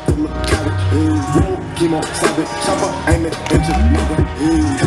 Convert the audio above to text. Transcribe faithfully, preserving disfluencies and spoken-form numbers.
full of cabbage. Chemo, savage, chopper, aiming into nigga.